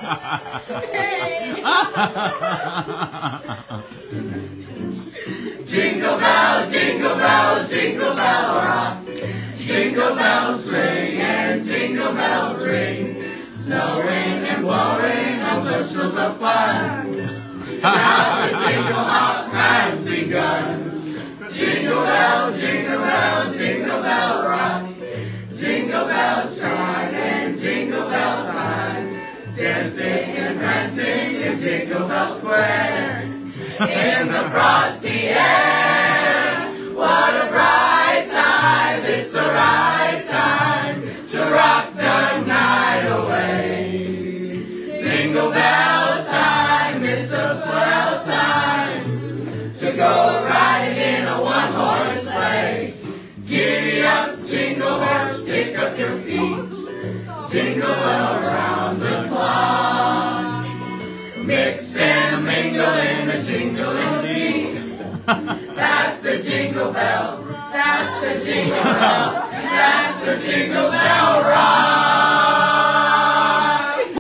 Jingle bell, jingle bell, jingle bell rock. Jingle bells swing and jingle bells ring. Snowing and blowing on bushels of fun. Now the jingle hop has begun. Jingle bell, jingle bell, jingle bell rock. Jingle bells chime and jingle bell time. Dancing and prancing in Jingle Bell Square. In the frosty air, what a bright time, it's the right time to rock the night away. Jingle bell time, it's a swell time to go riding in a one-horse sleigh. Giddy up, jingle horse, pick up your feet, jingle around the clock. Mix and mingle in the jingling beat. That's the jingle bell, that's the jingle bell, that's the jingle bell rock.